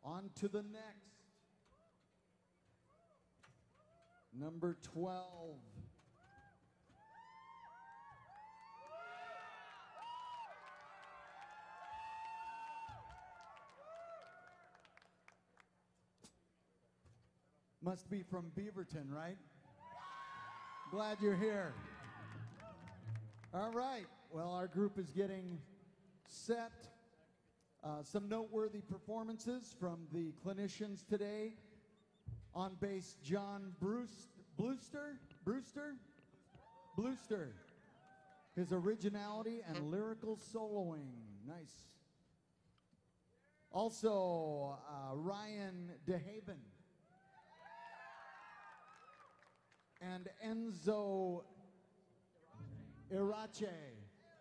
On to the next. Number 12. Must be from Beaverton, right? Glad you're here. All right. Well, our group is getting set. Some noteworthy performances from the clinicians today. On bass, John Brewster. His originality and lyrical soloing. Nice. Also, Ryan DeHaven. And Enzo Irache.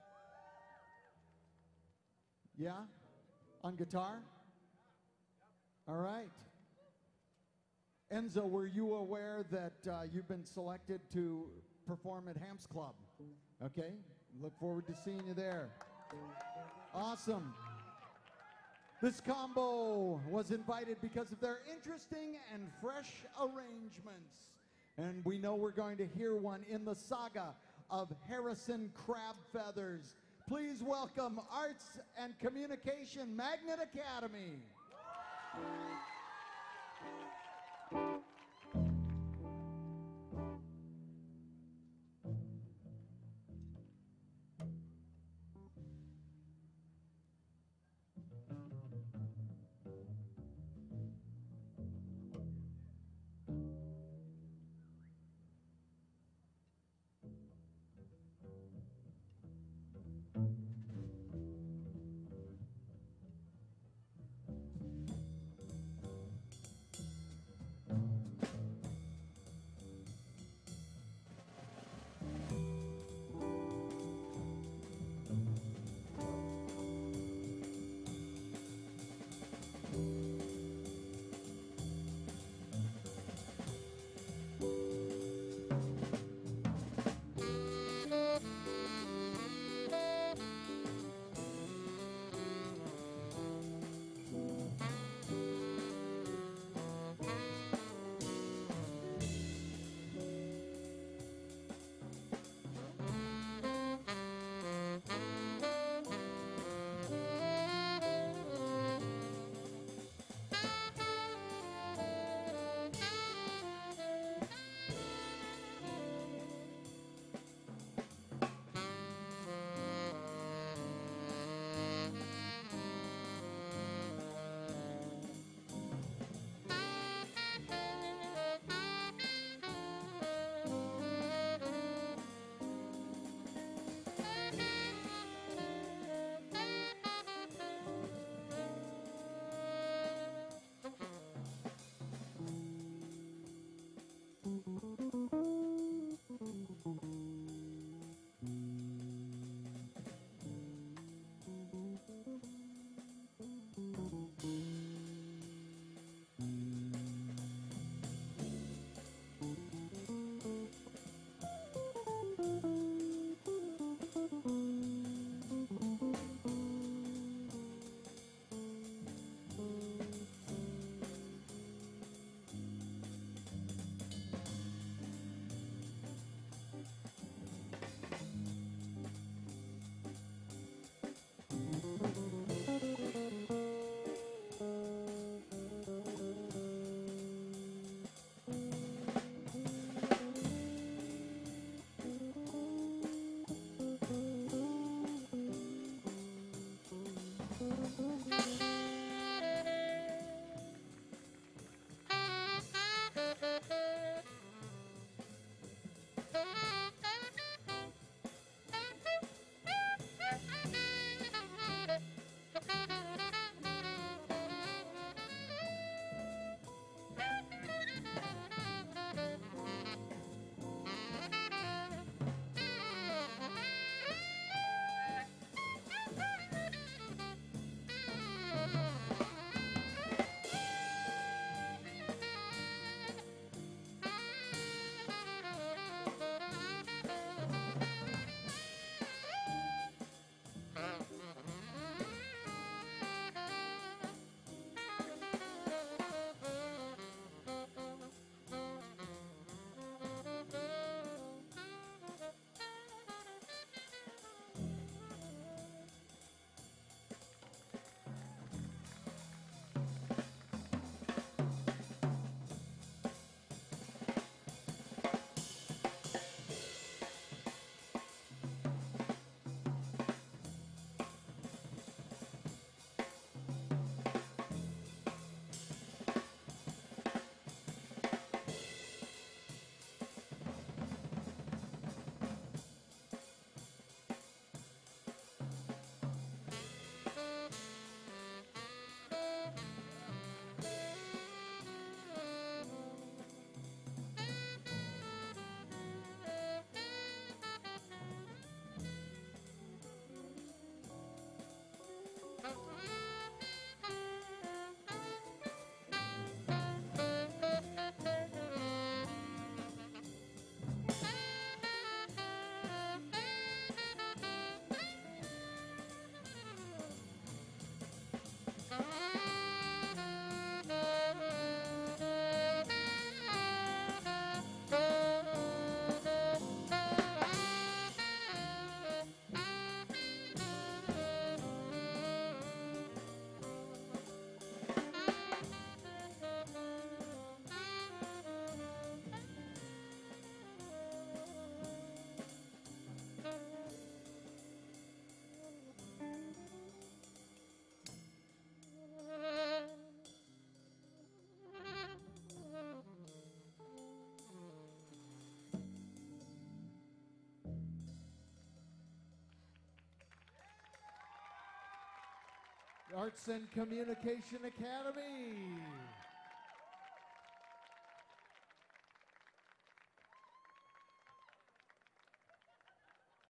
Yeah? On guitar? All right. Enzo, were you aware that you've been selected to perform at Hamps Club? Okay. Look forward to seeing you there. Awesome. This combo was invited because of their interesting and fresh arrangements. And we know we're going to hear one in the Saga of Harrison Crabfeathers. Please welcome Arts and Communication Magnet Academy. Arts and Communication Academy.